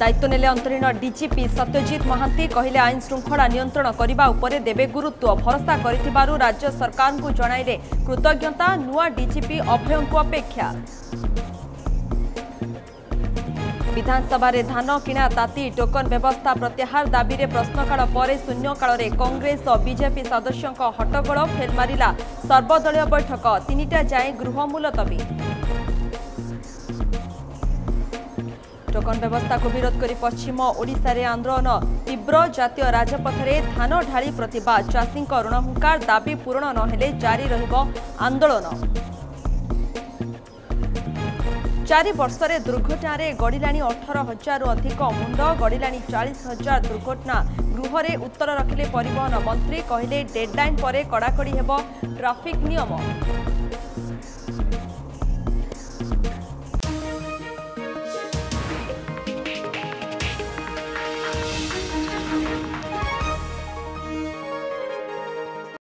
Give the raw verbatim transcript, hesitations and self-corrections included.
दायित्व नेले अंतरीण डीजीपी सत्यजित महांती कहले आईन श्रृंखला नियंत्रण करने उपरे देवे गुरुत्व भरोसा करिथिबारु राज्य सरकार को जणाइले कृतज्ञता नुआ डीजीपी अभय को अपेक्षा। विधानसभा रे धान किणा ताती टोकन व्यवस्था प्रत्याहार दाबी रे प्रश्नकाल पर शून्यकाल रे कांग्रेस और बीजेपी सदस्यों हट्टगोल फेल मारिला सर्वदलीय बैठक तीनिटा जाए गृह मुलतवी। टोकन व्यवस्था को विरोध करी पश्चिम ओडिशा रे आंदोलन तीव्र जातीय राजपथ रे धान ढाली प्रतिबाद चाषी ऋणहुंकार दाबी पूरण नहेले जारी रहिबो आंदोलन। चारि वर्ष रे दुर्घटना रे गड़िलाणी अठारह हजार अधिक मुंड गड़िलाणी चालीस हजार दुर्घटना गृह रे उत्तर रखिले परिवहन मंत्री कहले डेडलाइन पर कड़ाकड़ी हेबो ट्राफिक नियम।